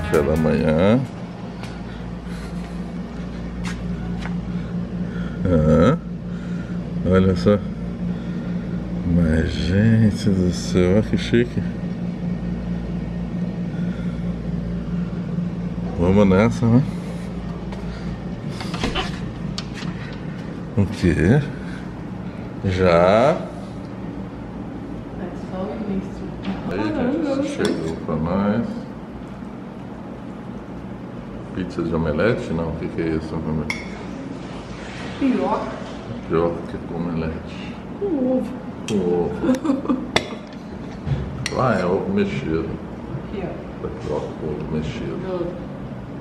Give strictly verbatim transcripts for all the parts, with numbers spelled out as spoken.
café da manhã. Ah, olha só. Mas, gente do céu, olha que chique. Vamos nessa, né? O quê? Já? É só o início. Aí, gente, chegou pra nós. Pizza de omelete? Não, o que, que é isso? Pior. Pior que com omelete. Com ovo. Com ovo. Ah, é ovo mexido. Aqui, ó. Pior que ovo mexido. Do...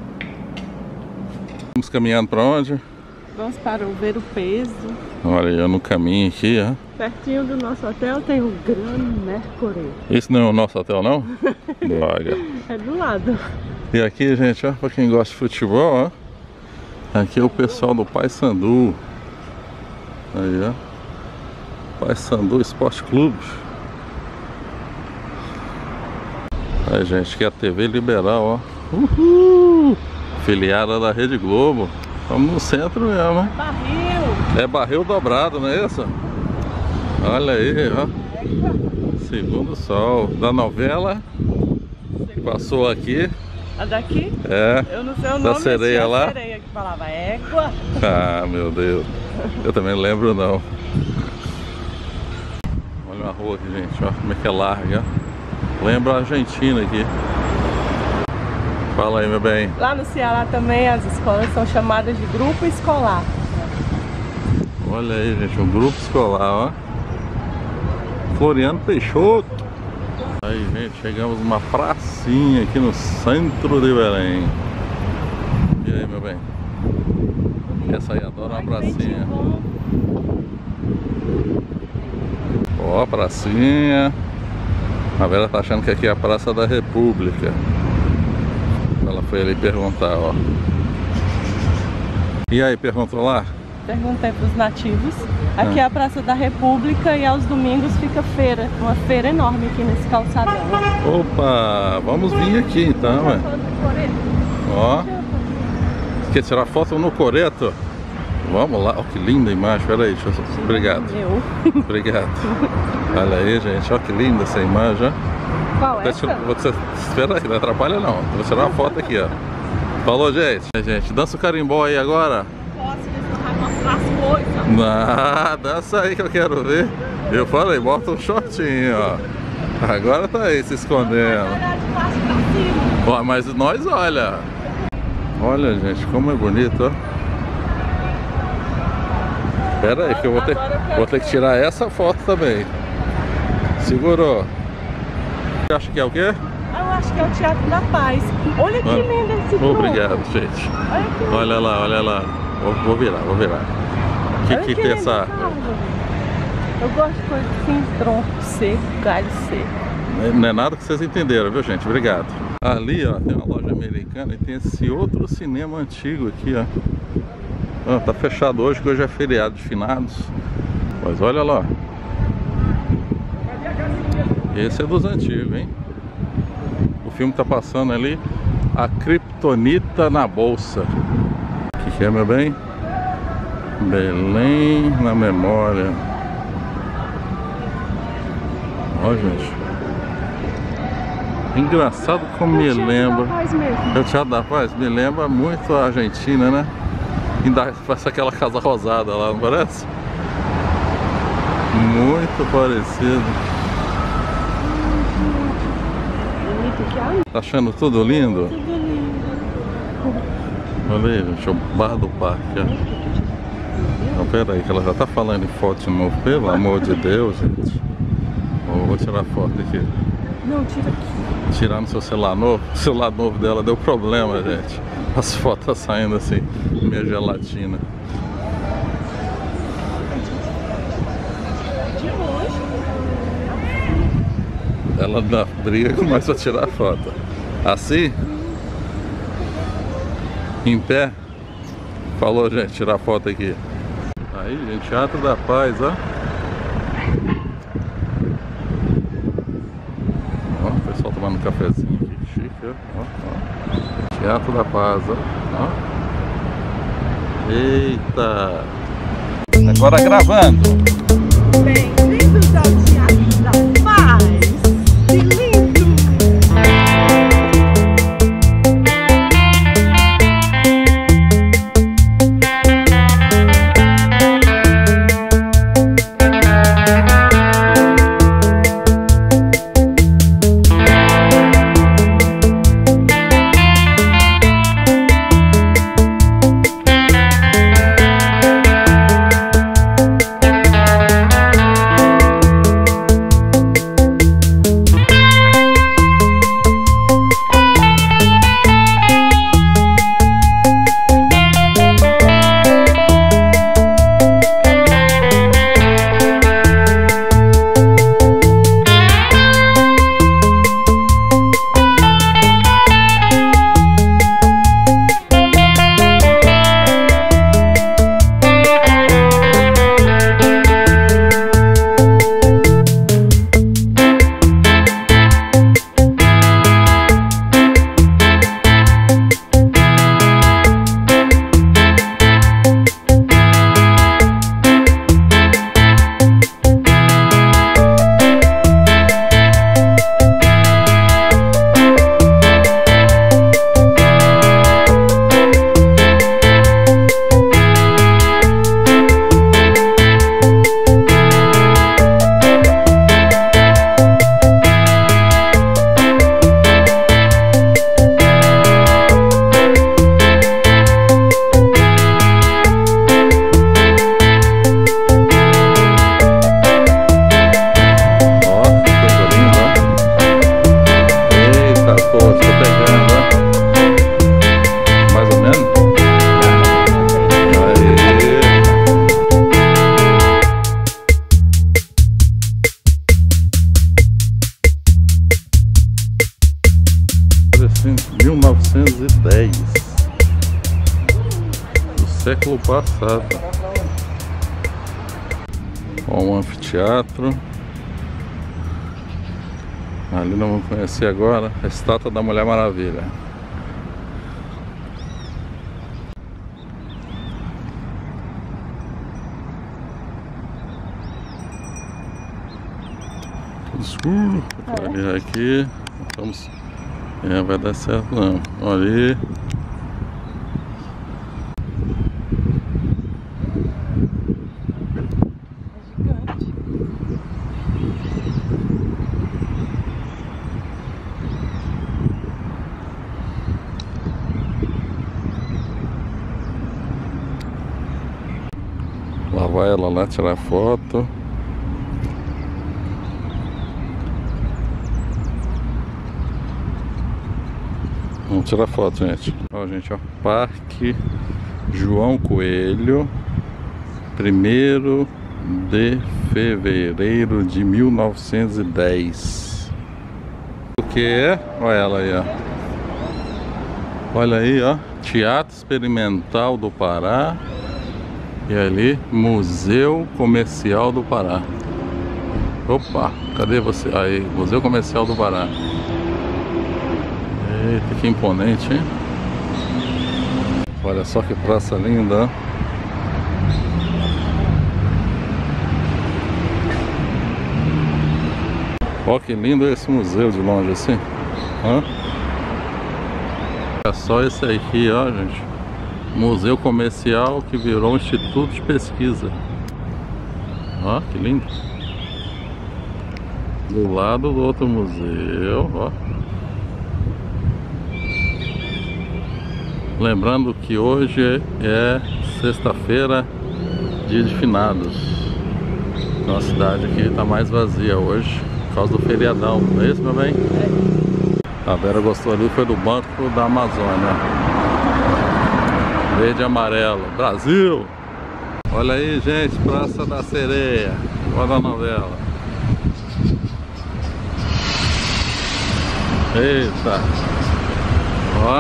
Vamos caminhando pra onde? Vamos para o Ver o Peso. Olha, eu no caminho aqui, ó. Pertinho do nosso hotel tem o Gran Mercury. Esse não é o nosso hotel, não? Droga. É do lado. E aqui, gente, ó, pra quem gosta de futebol, ó. Aqui é o pessoal do Paysandu. Aí, ó. Paysandu Esporte Clube. Aí, gente, que é a T V Liberal, ó. Uhul! Filiada da Rede Globo. Estamos no centro mesmo, hein? Barril! É barril dobrado, não é isso? Olha aí, ó. Segundo Sol. Da novela que passou aqui. A daqui? É. Eu não sei o nome. Da sereia tinha lá? Sereia que falava égua. Ah, meu Deus. Eu também não lembro, não. Olha uma rua aqui, gente. Ó, como é que é larga. Lembra a Argentina aqui. Fala aí, meu bem. Lá no Ceará também as escolas são chamadas de grupo escolar. Olha aí, gente, um grupo escolar, ó. Floriano Peixoto. Aí, gente, chegamos numa pracinha aqui no centro de Belém. E aí, meu bem? Essa aí adora uma pracinha. Ó, pracinha. A Vera tá achando que aqui é a Praça da República. Ela foi ali perguntar, ó. E aí, perguntou lá? Perguntei para os nativos. Aqui ah. é a Praça da República e aos domingos fica feira. Uma feira enorme aqui nesse calçadão. Opa, vamos vir aqui então, ué. Ó. Quer tirar foto no coreto? Vamos lá, ó, que linda imagem. Pera aí, deixa eu... Obrigado. Eu. Obrigado. Olha aí, gente, ó que linda essa imagem, ó. Qual é? Você, espera aí, não atrapalha não. Vou tirar uma foto aqui, ó. Falou, gente. Gente, dança o carimbó aí agora. Posso mostrar as coisas. Ah, dança aí que eu quero ver. Eu falei, bota um shortinho, ó. Agora tá aí se escondendo. Ó, mas nós, olha. Olha, gente, como é bonito, ó. Pera aí que eu vou ter, vou ter que tirar essa foto também. Segurou. Você acha que é o quê? Eu acho que é o Teatro da Paz. Olha que lindo esse grupo. Obrigado, gente. Olha, olha lá, olha lá. Vou, vou virar, vou virar. O que, que, que tem essa... Eu gosto de coisa assim, tronco seco, galho seco. Não é nada que vocês entenderam, viu, gente? Obrigado. Ali, ó, tem uma loja americana e tem esse outro cinema antigo aqui, ó. Ah, tá fechado hoje, que hoje é feriado de finados. Mas olha lá. Esse é dos antigos, hein? O filme tá passando ali, A Kryptonita na Bolsa. O que, que é, meu bem? Belém na memória. Ó, gente. Engraçado como me lembra. É o Teatro da Paz? Me lembra muito a Argentina, né? Ainda parece aquela casa rosada lá, não parece? Muito parecido. Tá achando tudo lindo? Tudo lindo. Olha aí, gente, o bar do parque, ó. Não, pera aí, que ela já tá falando em foto de novo, pelo amor de Deus, gente. Oh, vou tirar foto aqui. Não, tira aqui. Tirar no seu celular novo. O celular novo dela deu problema, gente. As fotos saindo assim, meio gelatina. De longe. Ela dá briga com nós pra tirar foto. Assim? Em pé? Falou, gente, tirar foto aqui. Aí, gente, Teatro da Paz, ó. Ó, o pessoal tomando um cafezinho aqui, chique, ó, ó. Teatro da Paz, ó, ó. Eita! Agora gravando! Bem-vindos ao Teatro da Paz! Que lindo! mil novecentos e dez do século passado. Ó, um anfiteatro. Ali nós vamos conhecer agora a estátua da Mulher Maravilha. Tudo escuro. É. Aqui vamos. É, vai dar certo não. Olha aí. É gigante. Lá vai ela lá tirar foto. Vamos tirar foto, gente. Ó, gente, ó. Parque João Coelho, primeiro de fevereiro de mil novecentos e dez. O que é? Olha ela aí, ó. Olha aí, ó. Teatro Experimental do Pará. E ali, Museu Comercial do Pará. Opa, cadê você? Aí, Museu Comercial do Pará. Eita, que imponente, hein? Olha só que praça linda. Ó, que lindo esse museu de longe assim. Hã? É só esse aqui, ó, gente. Museu Comercial que virou um instituto de pesquisa. Ó, que lindo. Do lado do outro museu, ó. Lembrando que hoje é sexta-feira, dia de finados. Então a cidade aqui está mais vazia hoje, por causa do feriadão. Não é isso, meu bem? É. A Vera gostou ali, foi do Banco da Amazônia. Verde e amarelo. Brasil! Olha aí, gente, Praça da Sereia. Olha a novela. Eita! Ó.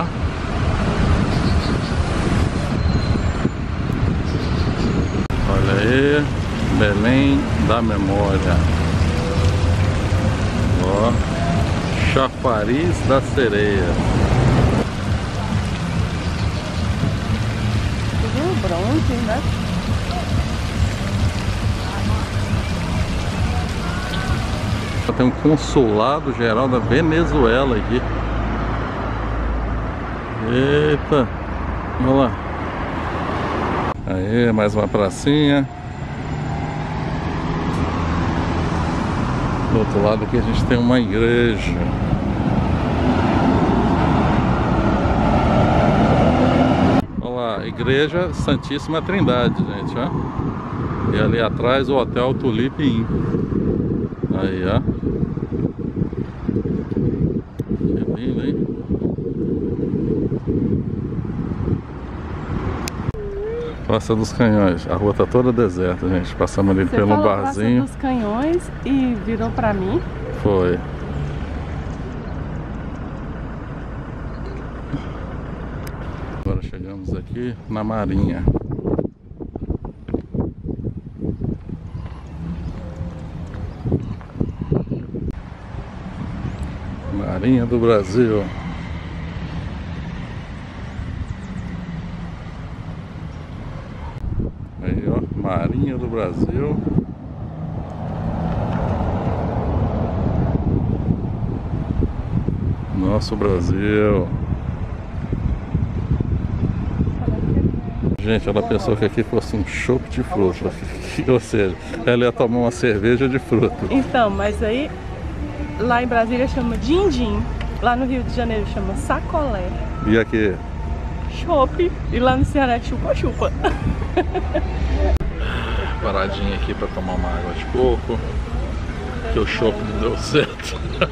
Olha aí, Belém da Memória. Ó, Chafariz da Sereia. Tudo bronze, né? Tem um consulado geral da Venezuela aqui. Eita, olha lá. Aí, mais uma pracinha. Do outro lado aqui a gente tem uma igreja. Olha lá, Igreja Santíssima Trindade, gente, ó. E ali atrás o Hotel Tulip Inn. Aí, ó. Que lindo, hein? Praça dos Canhões. A rua tá toda deserta, gente. Passamos ali Você pelo falou barzinho. Praça dos Canhões e virou pra mim. Foi. Agora chegamos aqui na Marinha. Marinha do Brasil. Aí, ó, Marinha do Brasil. Nosso Brasil. Gente, ela pensou que aqui fosse um chopp de fruta. Ou seja, ela ia tomar uma cerveja de fruta. Então, mas aí lá em Brasília chama din-din. Lá no Rio de Janeiro chama sacolé. E aqui? Chopp. E lá no Ceará é chupa-chupa. Paradinha aqui pra tomar uma água de coco. Que o chopp não deu certo.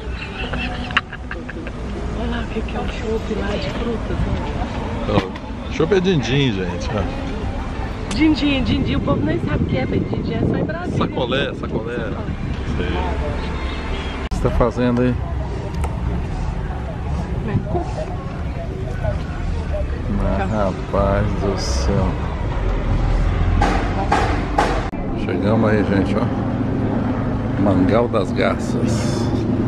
Olha lá o que é o chopp lá de frutas. Então, chopp é din-din, gente. Din-din, din-din. O povo nem sabe o que é din-din. É só em Brasília. Sacolé, sacolé. Sei. O que você tá fazendo aí? Mas, rapaz do céu. Chegamos aí, gente, ó. Mangal das Garças.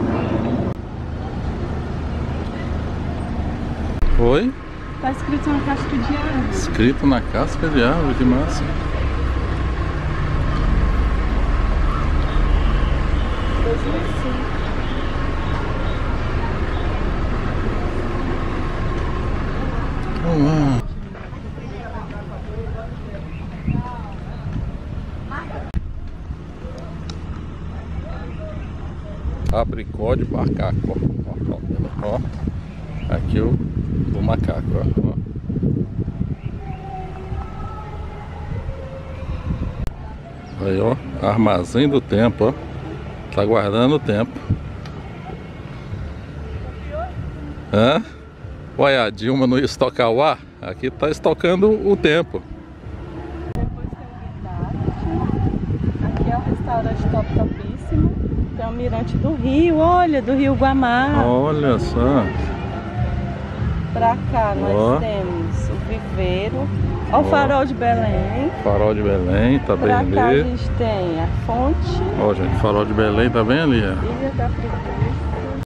Oi? Tá escrito na casca de árvore. Escrito na casca de árvore, que massa. dois mil e cinco. Olá. Abricó de macaco, ó, ó, ó. Aqui o, o macaco, ó, ó. Aí, ó, armazém do tempo, ó. Tá guardando o tempo. Hã? Olha, a Dilma não ia estocar o ar? Aqui tá estocando o tempo. Depois tem o Guindaste. Aqui é o restaurante Top Topíssimo. Tem o Mirante do Rio, olha, do Rio Guamá. Olha só. Pra cá nós Ó. temos o Viveiro. Olha Ó. o Farol de Belém. Farol de Belém, tá Pra bem cá a ali. gente tem a Fonte. Ó, gente, Farol de Belém tá bem ali, ó. Ilha da Preguiça.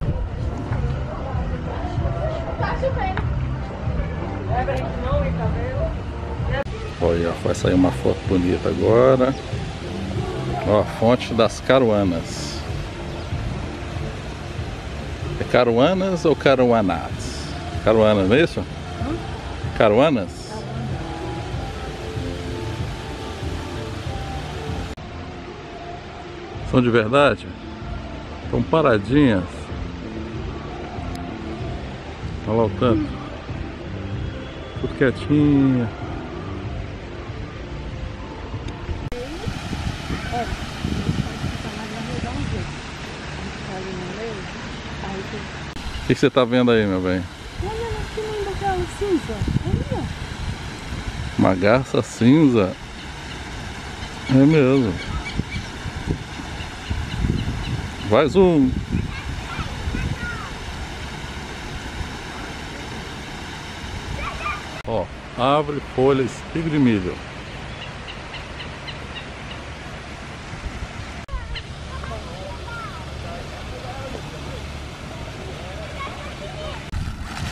Olha, vai sair uma foto bonita agora. Ó, a fonte das Caruanas. É Caruanas ou Caruanás? Caruanas, não é isso? Hum? Caruanas? São de verdade? Estão paradinhas. Olha lá o tanto. Tudo quietinho. O que você tá vendo aí, meu bem? Olha que linda aquela cinza. Olha. Uma garça cinza. É mesmo. Vai zoom. Ó, árvore, folha, espigo de milho.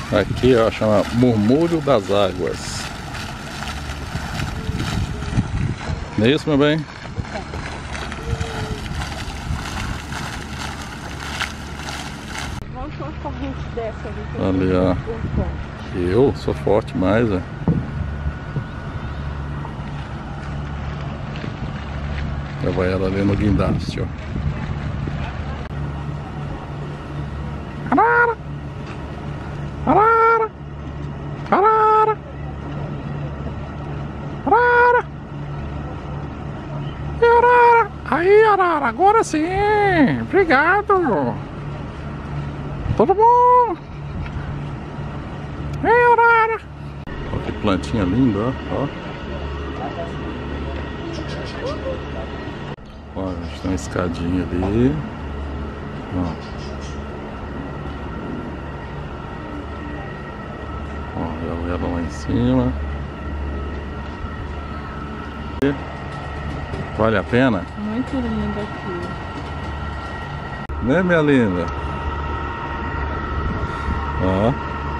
Aqui, ó, chama Murmúrio das Águas. Não é isso, meu bem? Vamos uma corrente dessa ali. Ali, ó. Eu sou forte mais, ó. Leva ela ali no guindaste, ó. Arara! Arara! Arara! Arara! E Arara! Aí, Arara, agora sim! Obrigado! Tudo bom? Ei, Arara! Olha que plantinha linda, ó. Ó, a gente tem uma escadinha ali. Ó. Ó, ela lá em cima. Vale a pena? Muito lindo aqui. Né, minha linda? Ó.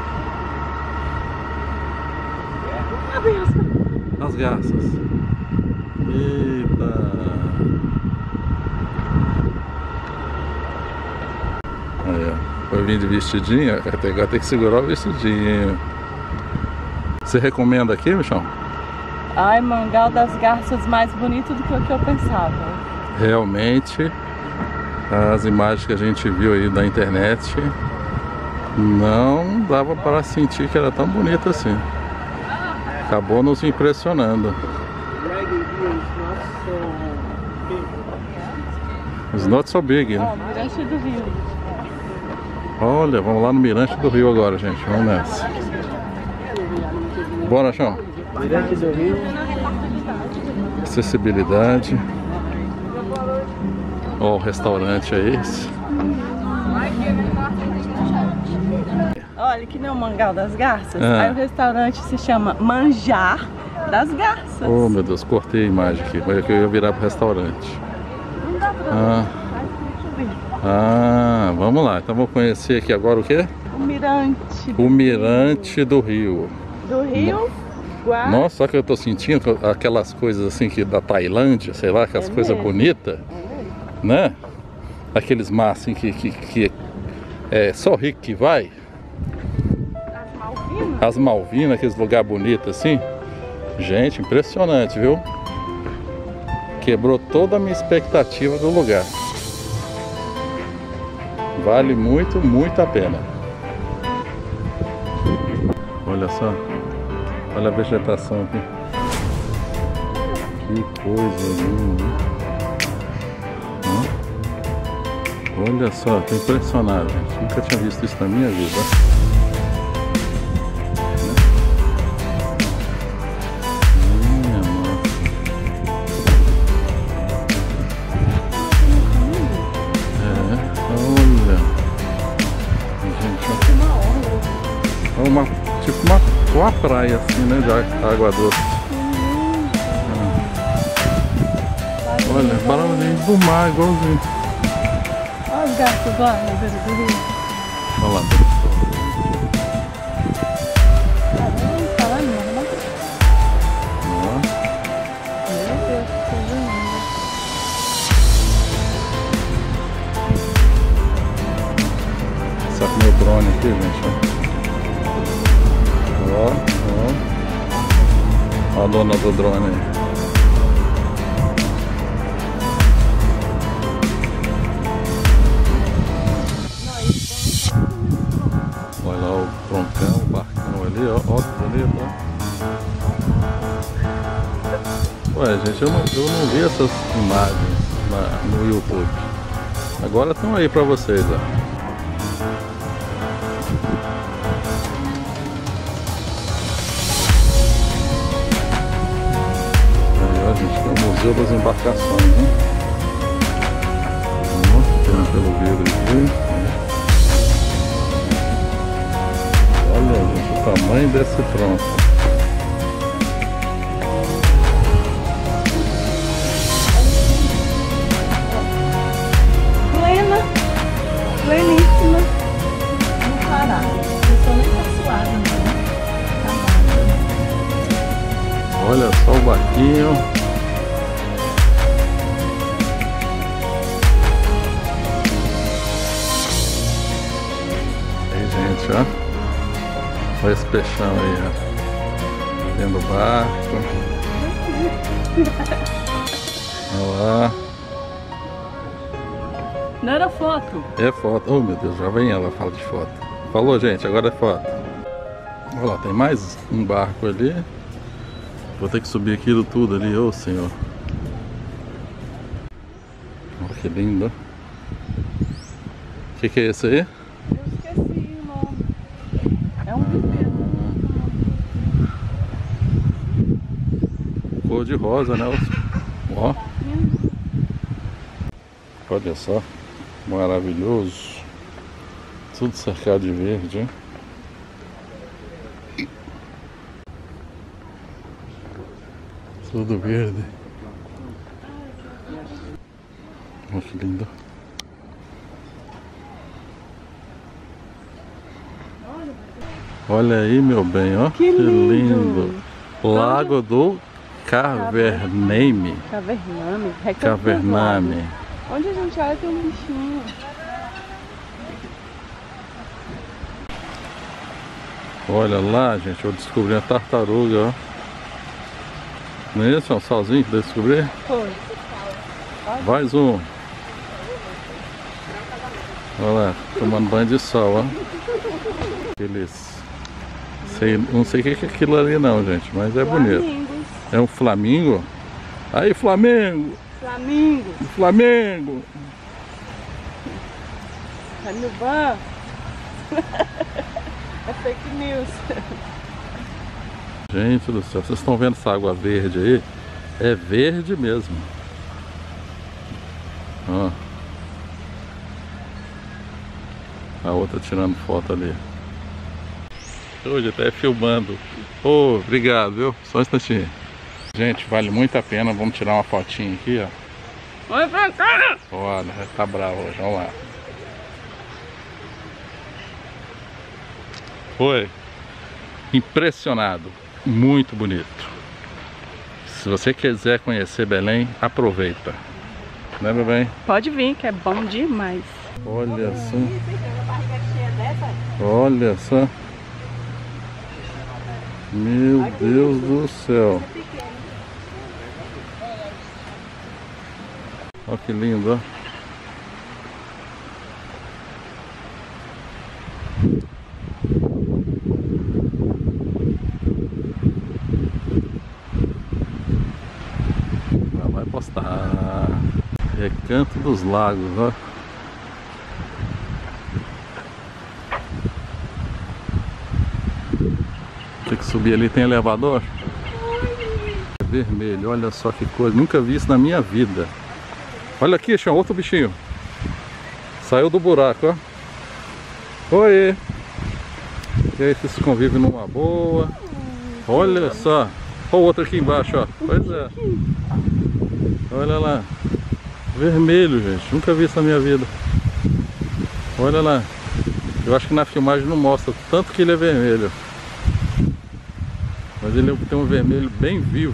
As garças. Eita. Aí, ó. Foi vir de vestidinho, agora tem que segurar o vestidinho. Você recomenda aqui, Michão? Ai, Mangal das Garças mais bonito do que o que eu pensava. Realmente, as imagens que a gente viu aí da internet não dava para sentir que era tão bonita assim. Acabou nos impressionando. It's not so big, né? Ó, Mirante do Rio. Olha, vamos lá no Mirante do Rio agora, gente. Vamos nessa. Bora, Chão. Mirante do Rio. Acessibilidade. Ó, o restaurante é esse. Olha, que nem o Mangal das Garças. Ah. Aí o restaurante se chama Manjar das Garças. Oh, meu Deus, cortei a imagem aqui. Mas que eu ia virar pro restaurante. Não dá pra Ah. Ah, vamos lá. Então vamos conhecer aqui agora o quê? O Mirante. O Mirante do Rio. Do Rio. Guá. Nossa, só que eu tô sentindo aquelas coisas assim que da Tailândia, sei lá, aquelas É coisas mesmo? bonitas, né? Aqueles mar assim que, que, que é só rico que vai. As Malvinas. As Malvinas, aqueles lugares bonitos assim. Gente, impressionante, viu? Quebrou toda a minha expectativa do lugar. Vale muito, muito a pena. Olha só. Olha a vegetação aqui. Que coisa linda. Ó. Olha só, tô impressionado, gente. Nunca tinha visto isso na minha vida. Minha nossa. É, olha. Gente, ó. Uma, tipo uma, uma praia assim, né? De água doce. Ah. Olha, barulhinho do mar, igualzinho. Olha os garças lá na beira do rio. Olha lá. Tá lá não, né? Ó. Meu Deus, que coisa linda. Saca meu drone aqui, gente. Ó, ó. Ó a dona do drone aí. Olha lá o troncão, o barcão ali, ó. Ó, que bonito, ó. Ué, gente, eu não, eu não vi essas imagens na, no YouTube. Agora estão aí pra vocês, ó. Gente, tem o Museu das Embarcações, né? Tem pelo vidro aqui. Olha, gente, o tamanho desse tronco. Plena, pleníssima no Pará. Não sou nem passear. o barquinho. Aí, gente, ó. Olha esse peixão aí, ó. Dentro do barco. Olha lá. Não era foto? É foto. Oh, meu Deus, já vem ela, fala de foto. Falou, gente, agora é foto. Olha lá, tem mais um barco ali. Vou ter que subir aquilo tudo ali, ô senhor. Olha que lindo. O que, que é esse aí? Eu esqueci o nome. É um brinquedo. Cor de rosa, né? Ó. Olha só. Maravilhoso. Tudo cercado de verde, hein? Tudo verde. Olha que lindo. Olha aí, meu bem, ó. Que lindo. Lago do Cavername. Cavername. Cavername. Onde a gente olha tem um bichinho. Olha lá, gente, eu descobri uma tartaruga, ó. Não é isso? É um salzinho que eu descobri? Foi. Mais um. Olha lá, tomando banho de sol, ó. Aqueles... Sei, não sei o que é aquilo ali não, gente, mas é bonito. Flamingos. É um flamingo? Aí, Flamengo! Flamingo. Flamengo! Tá no banco. É fake news. Gente do céu, vocês estão vendo essa água verde aí? É verde mesmo. Ó. A outra tirando foto ali. Hoje até filmando. Oh, obrigado, viu? Só um instantinho. Gente, vale muito a pena. Vamos tirar uma fotinha aqui, ó. Oi, pra cá! Olha, tá bravo hoje, vamos lá. Foi impressionado, muito bonito. Se você quiser conhecer Belém, aproveita, né, meu bem? Pode vir, que é bom demais. Olha só, olha só, meu Deus do céu. Olha que lindo, ó. Vai postar. Recanto dos Lagos, ó. Tem que subir ali, tem elevador. Vermelho, olha só que coisa, nunca vi isso na minha vida. Olha aqui, chão, outro bichinho. Saiu do buraco, ó. Oi! E aí vocês convivem numa boa. Olha só. Olha o outro aqui embaixo, ó. Pois é. Olha lá. Vermelho, gente. Nunca vi isso na minha vida. Olha lá. Eu acho que na filmagem não mostra tanto que ele é vermelho. Mas ele tem um vermelho bem vivo.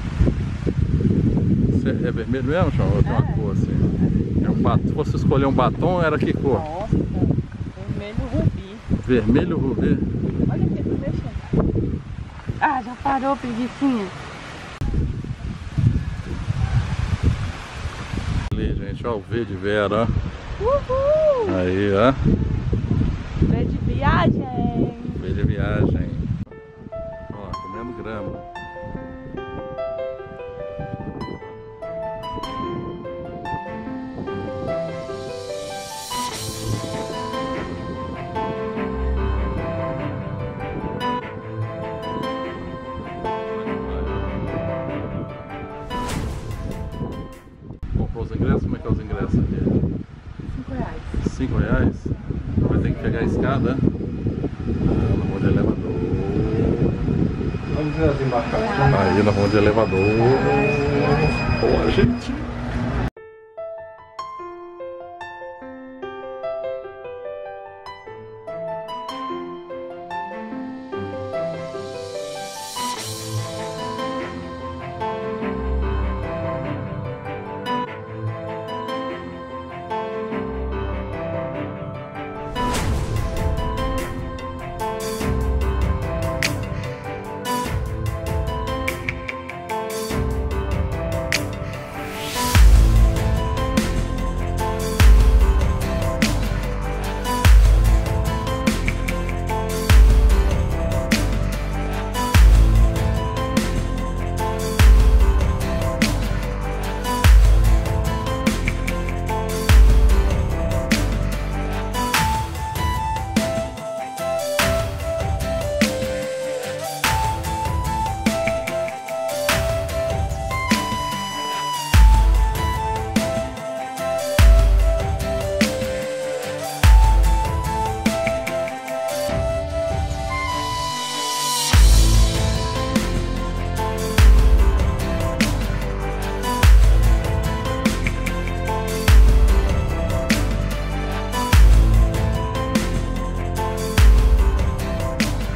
É vermelho mesmo, João? Ou tem uma cor assim? É um batom. Se fosse escolher um batom, era que cor? Nossa, vermelho rubi. Vermelho rubi. Olha aqui, tô deixando. Ah, já parou, preguicinha. Ali, gente, ó, o V de Vera, ó. Uhul! Aí, ó. Vê de viagem. V de viagem. Ó, comendo grama. Comprou os ingressos? Como é que é os ingressos aqui? Cinco reais. Cinco reais? Vai ter que pegar a escada. Ah, na rua de elevador. Vamos ver as embarcações. Aí na rua de elevador. Boa, gente.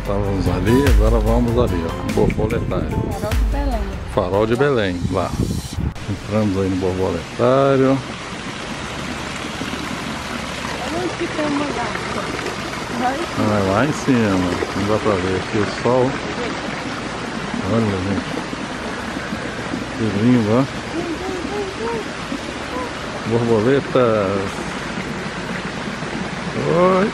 estávamos ali, agora vamos ali, ó, borboletário. Farol de Belém. Farol de Belém, lá. Entramos aí no borboletário. Olha onde que tem uma garça. Ah, lá em cima, não dá pra ver aqui o sol. Olha, gente. Que lindo, ó. Borboletas. Oi.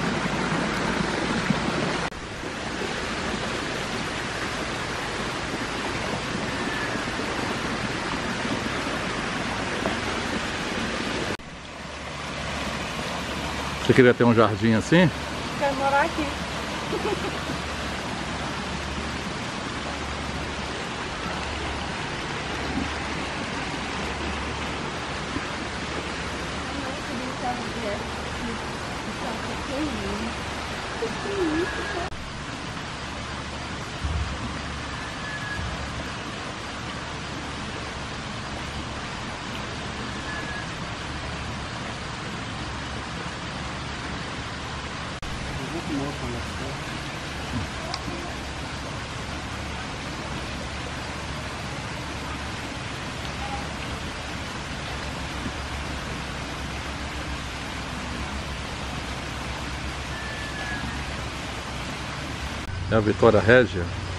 Você queria ter um jardim assim? Quero morar aqui. É a Vitória Régia?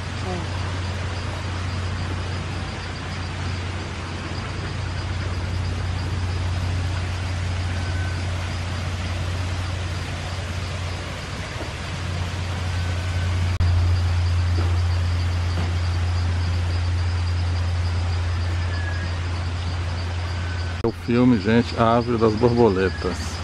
É o filme, gente, A Árvore das Borboletas.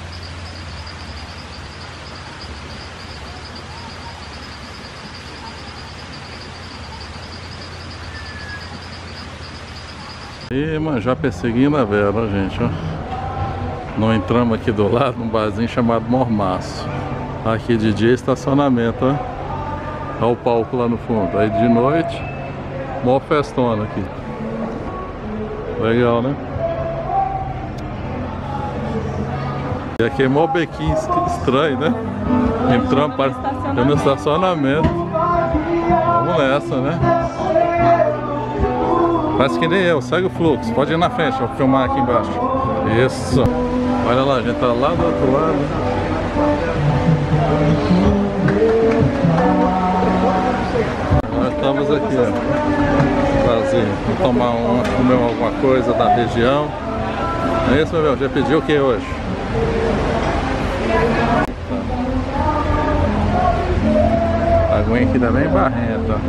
E, mano, já perseguindo a Vera, ó, gente, ó. Nós entramos aqui do lado num barzinho chamado Mormaço. Aqui de dia estacionamento, ó. Olha o palco lá no fundo. Aí de noite, mó festona aqui. Legal, né? E aqui é mó bequinho estranho, né? Entramos para no estacionamento. Vamos nessa, né? Faz que nem eu, segue o fluxo. Pode ir na frente, vou filmar aqui embaixo. Isso. Olha lá, a gente tá lá do outro lado. Nós estamos aqui, ó. Vazio. Vamos tomar uma, comer alguma coisa da região. É isso, meu meu? Já pediu o que hoje? A aguinha aqui tá bem barrenta.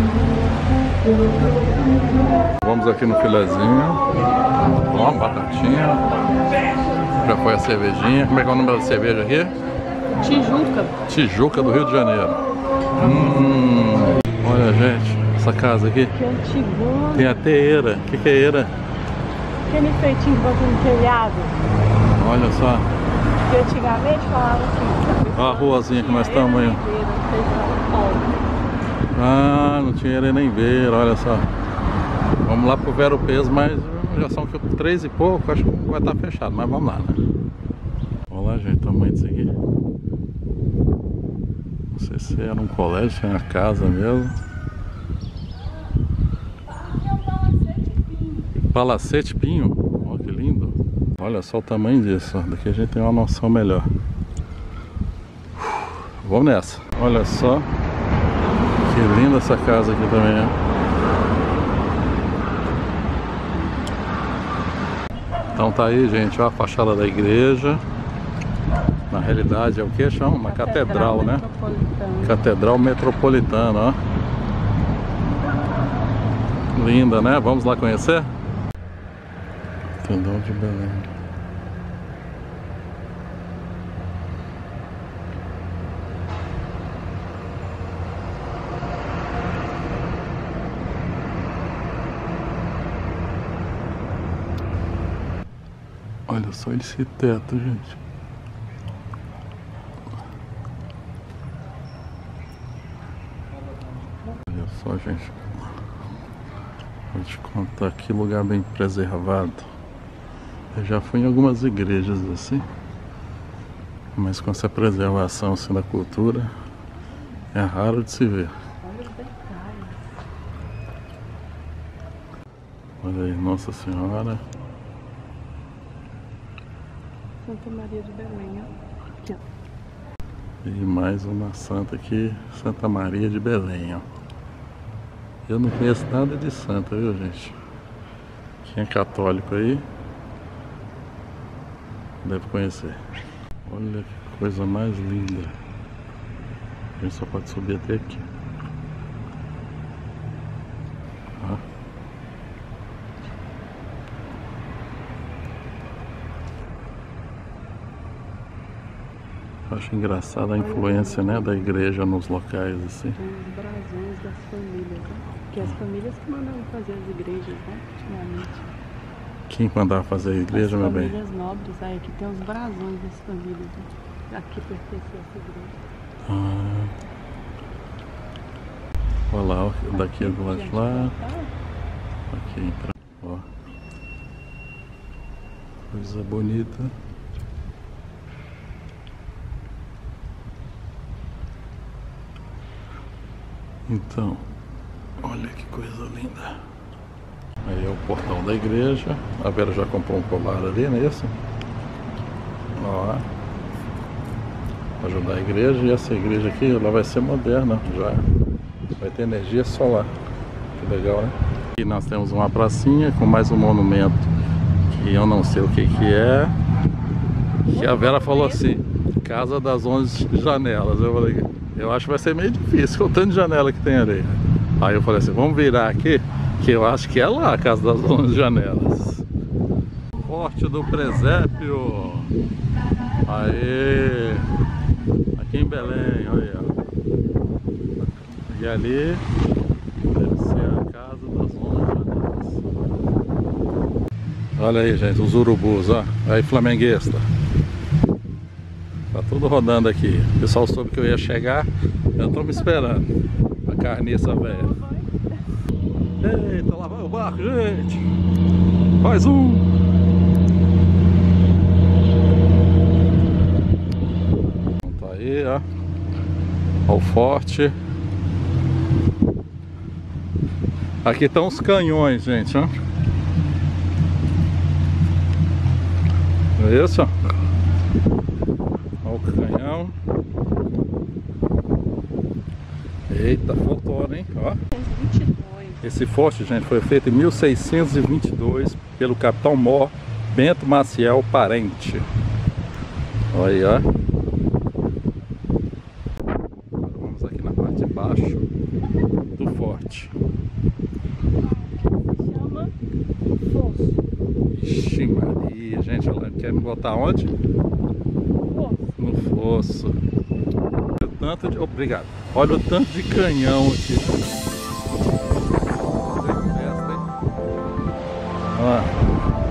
Vamos aqui no filezinho. Ó, batatinha. Já foi a cervejinha. Como é que é o número da cerveja aqui? Tijuca. Tijuca do Rio de Janeiro. Hum, olha, gente, essa casa aqui. Que antigona. Tem até eira. O que, que é eira? Aquele feitinho que bota no telhado. Olha só. Que antigamente falava assim. Olha a ruazinha que nós estamos aí. Ah, não tinha eira nem ver, olha só. Vamos lá pro Vero Peso, mas já são três e pouco, acho que vai estar fechado, mas vamos lá, né? Olha lá, gente, o tamanho disso aqui. Não sei se era um colégio, se era uma casa mesmo. Palacete Pinho, olha que lindo. Olha só o tamanho disso, ó. Daqui a gente tem uma noção melhor. Vamos nessa. Olha só. Que linda essa casa aqui também, ó. Então tá aí, gente, ó, a fachada da igreja. Na realidade é o que chama? Uma catedral, catedral né? Metropolitana. Catedral Metropolitana, ó. Linda, né? Vamos lá conhecer? Catedral de Belém. Olha só esse teto, gente. Olha só, gente. Vou te contar que lugar bem preservado. Eu já fui em algumas igrejas assim, mas com essa preservação assim, da cultura É raro de se ver. Olha os detalhes. Olha aí, Nossa Senhora. Santa Maria de Belém, ó. Aqui, ó. E mais uma santa aqui, Santa Maria de Belém, ó. Eu não conheço nada de santa, viu, gente? Quem é católico aí deve conhecer. Olha que coisa mais linda. A gente só pode subir até aqui. Ó. Acho engraçada a influência, né, da igreja nos locais assim. Tem os brasões das famílias, né? Que as famílias que mandavam fazer as igrejas, né? Antigamente. Quem mandava fazer a igreja, as meu bem? famílias nobres, aí aqui tem os brasões das famílias, né? Aqui pertence a essa igreja. Ah. Olha lá, ó, daqui do lado de lá. Aqui entra. Ó. Coisa bonita. Então, olha que coisa linda. Aí é o portão da igreja. A Vera já comprou um colar ali, não é isso? Ó. Pra ajudar a igreja. E essa igreja aqui, ela vai ser moderna já. Vai ter energia solar. Que legal, né? E nós temos uma pracinha com mais um monumento que eu não sei o que que é. Que a Vera falou assim, Casa das onze Janelas. Eu falei, eu acho que vai ser meio difícil com o tanto de janela que tem ali. Aí eu falei assim, vamos virar aqui, que eu acho que é lá a Casa das onze Janelas. Forte do Presépio. Aê! Aqui em Belém, olha. E ali deve ser a Casa das onze Janelas. Olha aí, gente, os urubus, ó. Aí, flamenguista. Tá tudo rodando aqui. O pessoal soube que eu ia chegar. Eu tô me esperando. A carniça velha. Eita, lá vai o barco, gente. Mais um. Tá aí, ó. Ó o forte. Aqui estão os canhões, gente, ó. É isso, ó. Olha o canhão. Eita, faltou, hein? Ó. Esse forte, gente, foi feito em mil seiscentos e vinte e dois pelo capitão Mor Bento Maciel Parente. Olha aí, ó. Agora vamos aqui na parte de baixo do forte. Chama Fosso. Ixi, Maria, gente, ela quer me botar onde? Fosso. No fosso. Olha o tanto de... Obrigado. Olha o tanto de canhão aqui. Olha.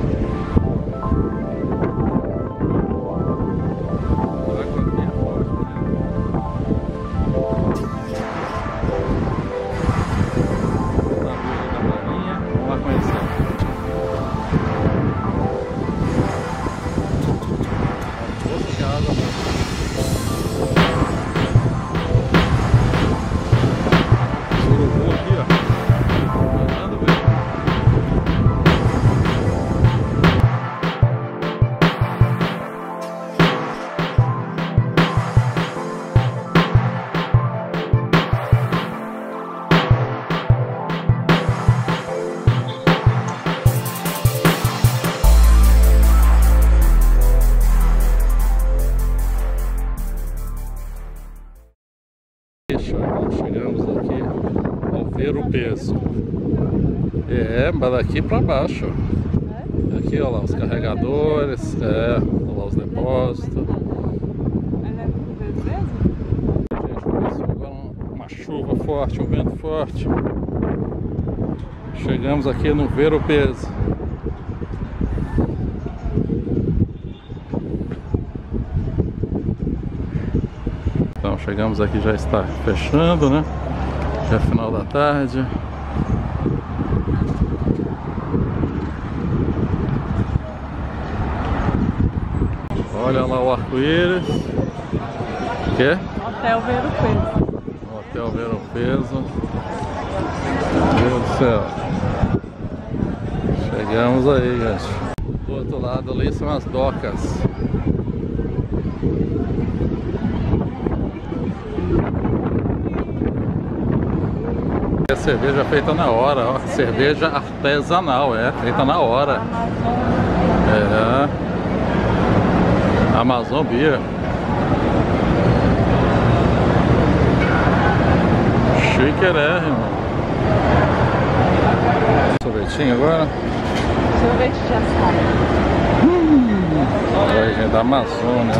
Chegamos aqui ao ver o peso. É, mas daqui para baixo. Aqui, olha lá, os carregadores, é, olha lá os depósitos. Gente, começou agora uma chuva forte, um vento forte. Chegamos aqui no ver o peso. Então chegamos aqui, já está fechando, né? Já é final da tarde. Olha lá o arco-íris. O quê? Hotel Ver o Peso. Hotel Ver o Peso. Meu Deus do céu. Chegamos aí, gente. Do outro lado ali são as docas. É cerveja feita na hora, ó. Cerveja artesanal, é, feita na hora. É. Amazon Beer. Chiquerérrimo. Sorvetinho agora? Sorvete de açaí. Hum. Sorvete da Amazônia,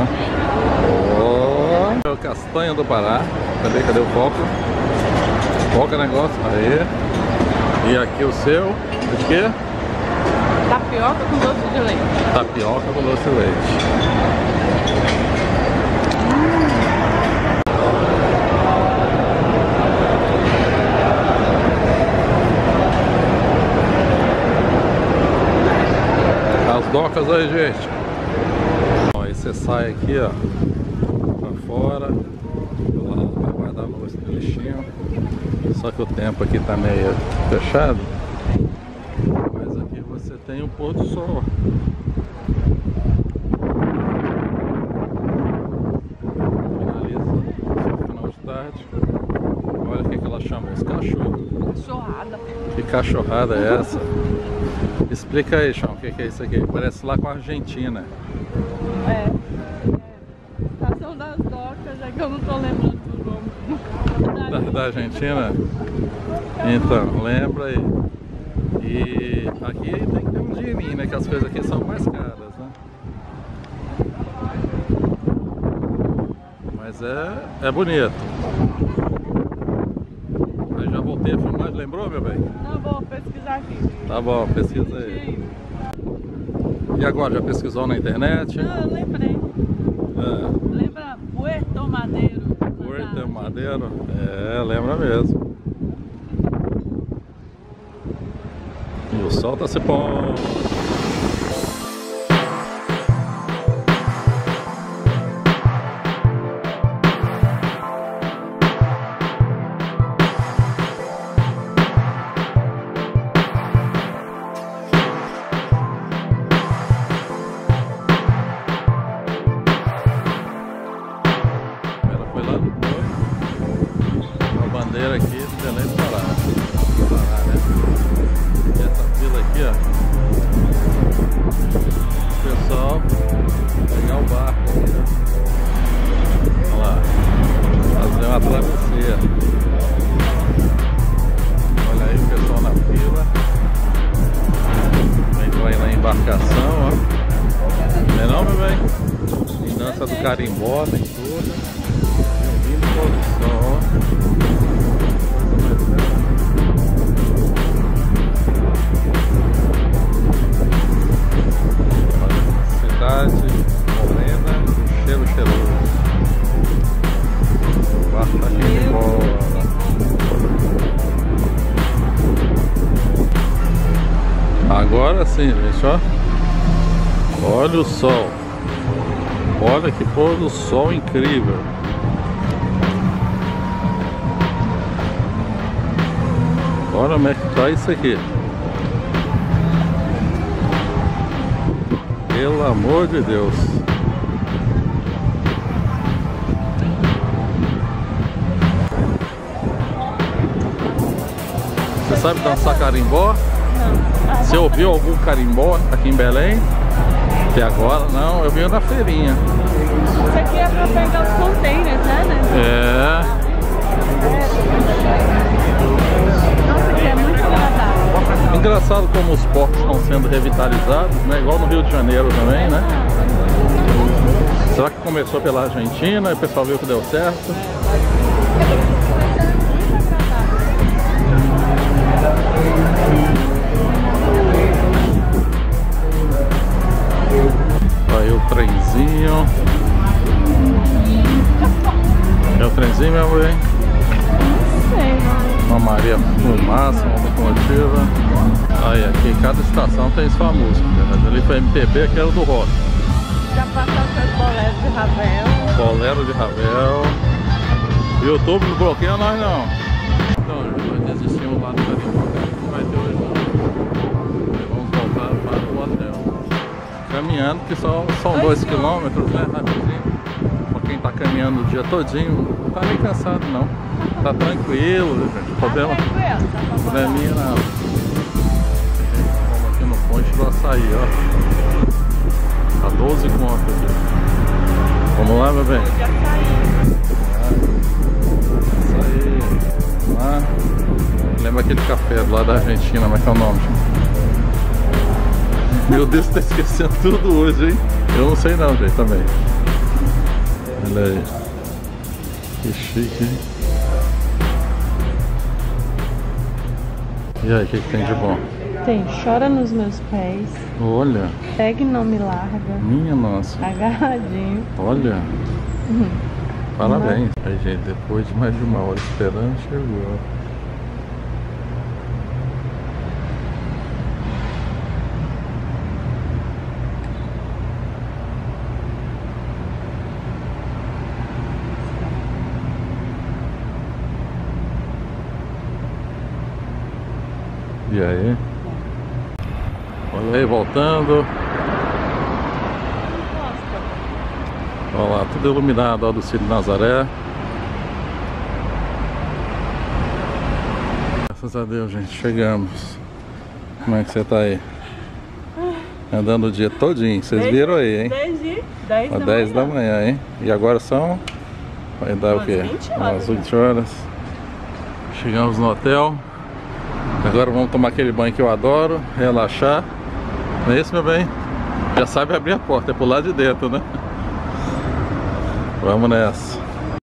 ó. Oh. É o castanho do Pará. Cadê, cadê o foco? Foca negócio, aí. E aqui o seu, de quê? Tapioca com doce de leite. Tapioca com doce de leite. As docas aí, gente. Ó, aí você sai aqui, ó, pra fora. Vai guardar o lixinho. Só que o tempo aqui tá meio fechado. Mas aqui você tem o pôr do sol. Finaliza o final de tarde. Olha o que, que ela chama, os cachorros. Cachorrada. Que cachorrada é essa? Explica aí, Chão, o que, que é isso aqui? Parece lá com a Argentina. É. Estação das docas, é que eu não tô lembrando do nome. Da, da Argentina? Então, lembra aí. E aqui tem que ter um dinheirinho, né? Que as coisas aqui são mais caras, né? Mas é, é bonito. Aí já voltei a filmar, lembrou, meu bem? Não, vou pesquisar aqui. Tá bom, pesquisa aí. E agora, já pesquisou na internet? Não, eu lembrei. É. Lembra Puerto Madeiro? Puerto Madeiro? É, lembra mesmo. E o sol tá se pondo. Aqui de Belém do Pará. Pará, né? E essa fila aqui, ó. O pessoal pegar o barco aqui, ó. Olha lá. Fazer uma travessia. Olha aí o pessoal na fila. Vem com aí na embarcação, ó. Não é não, meu bem? Dança do carimbó, tem tudo. Vindo pôr do sol, ó. Morena, cheiro cheiroso. O barco tá cheio de bola. Agora sim, gente, ó. Olha o sol. Olha que pôr do sol incrível. Olha como é que tá isso aqui. Pelo amor de Deus. Você sabe dançar carimbó? Não. Você ouviu algum carimbó aqui em Belém? Até agora? Não, eu vi na feirinha. Isso aqui é pra pegar os containers, né? É. Nossa, aqui é muito agradável. Engraçado como os portos estão sendo revitalizados, né? Igual no Rio de Janeiro também, né? Será que começou pela Argentina e o pessoal viu que deu certo? Aí o trenzinho. É o trenzinho, meu amor? Não sei, não. Uma Maria Fumaça, uma locomotiva. Aí aqui cada estação tem sua música, mas ali foi M P B, que era do rock. Já passaram pelos boleros de Ravel. Bolero de Ravel. YouTube não bloqueia nós não. Então, nós desistimos lá no Carimbo, não vai ter hoje não. E vamos voltar para o hotel. Caminhando, que só são dois quilômetros, né? Rapidinho. Pra quem tá caminhando o dia todinho, não tá nem cansado não. Tá tranquilo, gente. Problema, probleminha não. Vamos aqui no ponte do açaí, ó. Tá doze contos aqui. Vamos lá, meu bem? Açaí. Lá. Lembra aquele café do lado da Argentina, como é que é o nome? Meu Deus, tá esquecendo tudo hoje, hein? Eu não sei não, gente, também. Olha aí. Que chique, hein? E aí, o que, que tem de bom? Tem Chora nos Meus Pés. Olha. Pegue e Não Me Larga. Minha nossa. Agarradinho. Olha. Uhum. Parabéns. Aí, gente, depois de mais de uma hora esperando, chegou. E aí? Olha aí, voltando. Olha lá, tudo iluminado, ó, do Círio Nazaré. Graças a Deus, gente, chegamos. Como é que você tá aí? Andando o dia todinho, vocês viram aí, hein? Desde dez da dez manhã. da manhã, hein? E agora são? Vai dar o quê? vinte horas, Umas vinte horas. Chegamos no hotel. Agora vamos tomar aquele banho que eu adoro, relaxar. Não é isso, meu bem? Já sabe abrir a porta, é pro lado de dentro, né? Vamos nessa.